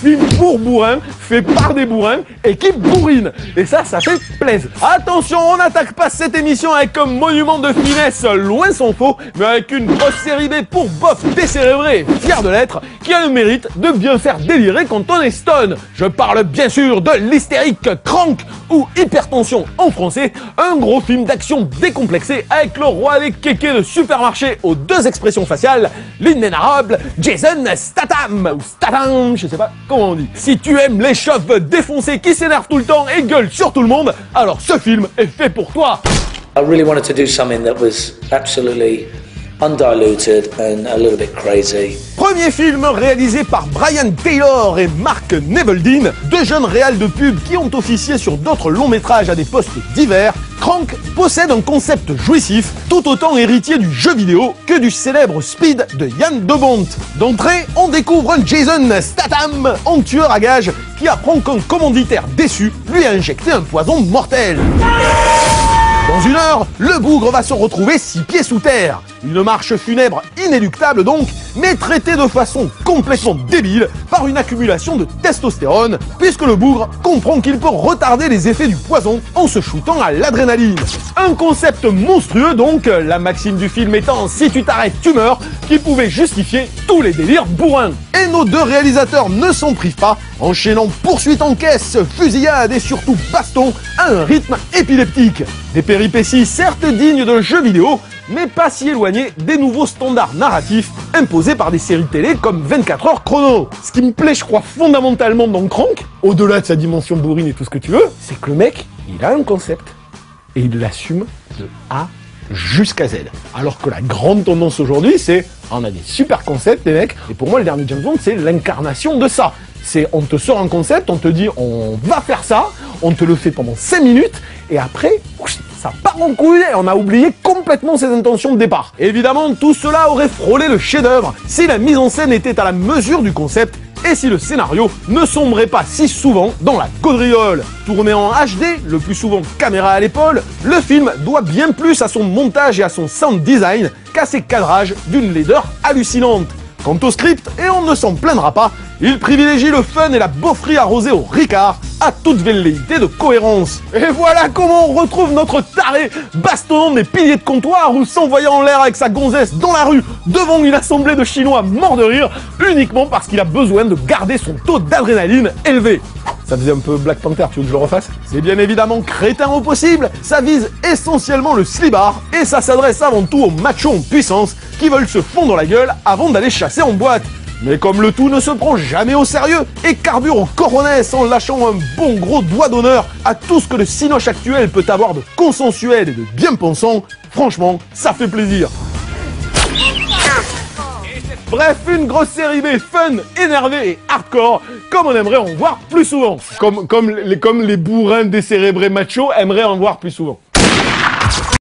film pour bourrins, fait par des bourrins et qui bourrine. Et ça fait plaisir. Attention, on n'attaque pas cette émission avec un monument de finesse, loin s'en faut, mais avec une grosse série B pour bof décérébré, fier de l'être, qui a le mérite de bien faire délirer quand on est stone. Je parle bien sûr de l'hystérique Crank, ou Hypertension en français, un gros film d'action décomplexé avec le roi des kékés de supermarché aux deux expressions faciales, l'inénarrable Jason Statham, ou Statham, je sais pas comment on dit. Si tu aimes les chauves défoncés qui s'énervent tout le temps et gueulent sur tout le monde, alors ce film est fait pour toi. I really wanted to do something that was absolutely undiluted and a little bit crazy. Premier film réalisé par Brian Taylor et Mark Neveldine, deux jeunes réals de pub qui ont officié sur d'autres longs métrages à des postes divers. Crank possède un concept jouissif, tout autant héritier du jeu vidéo que du célèbre Speed de Yann de Bont. D'entrée, on découvre un Jason Statham, en tueur à gages, qui apprend qu'un commanditaire déçu lui a injecté un poison mortel. Dans une heure, le bougre va se retrouver 6 pieds sous terre. Une marche funèbre inéluctable donc, mais traitée de façon complètement débile par une accumulation de testostérone, puisque le bougre comprend qu'il peut retarder les effets du poison en se shootant à l'adrénaline. Un concept monstrueux donc, la maxime du film étant « si tu t'arrêtes, tu meurs », qui pouvait justifier tous les délires bourrins. Et nos deux réalisateurs ne s'en privent pas, enchaînant poursuites en caisse, fusillades et surtout bastons à un rythme épileptique. Des péripéties certes dignes d'un jeu vidéo, mais pas si éloignées des nouveaux standards narratifs imposés par des séries télé comme 24 heures chrono. Ce qui me plaît, je crois, fondamentalement dans Crank, au-delà de sa dimension bourrine et tout ce que tu veux, c'est que le mec, il a un concept et il l'assume de A jusqu'à Z. Alors que la grande tendance aujourd'hui, c'est on a des super concepts, les mecs, et pour moi, le dernier James Bond, c'est l'incarnation de ça. C'est on te sort un concept, on te dit on va faire ça, on te le fait pendant 5 minutes, et après, ça part en couille et on a oublié complètement ses intentions de départ. Évidemment, tout cela aurait frôlé le chef-d'œuvre si la mise en scène était à la mesure du concept et si le scénario ne sombrait pas si souvent dans la gaudriole. Tourné en HD, le plus souvent caméra à l'épaule, le film doit bien plus à son montage et à son sound design qu'à ses cadrages d'une laideur hallucinante. Quant au script, et on ne s'en plaindra pas, il privilégie le fun et la beaufrie arrosée au Ricard, à toute velléité de cohérence. Et voilà comment on retrouve notre taré bastonnant des piliers de comptoir ou s'envoyant en l'air avec sa gonzesse dans la rue devant une assemblée de Chinois morts de rire, uniquement parce qu'il a besoin de garder son taux d'adrénaline élevé. Ça faisait un peu Black Panther, tu veux que je le refasse? C'est bien évidemment crétin au possible, ça vise essentiellement le slibard, et ça s'adresse avant tout aux machos en puissance qui veulent se fondre la gueule avant d'aller chasser en boîte. Mais comme le tout ne se prend jamais au sérieux et carbure au coronès en lâchant un bon gros doigt d'honneur à tout ce que le cinoche actuel peut avoir de consensuel et de bien pensant, franchement, ça fait plaisir. Bref, une grosse série B fun, énervée et hardcore, comme on aimerait en voir plus souvent. Comme les bourrins décérébrés machos aimeraient en voir plus souvent.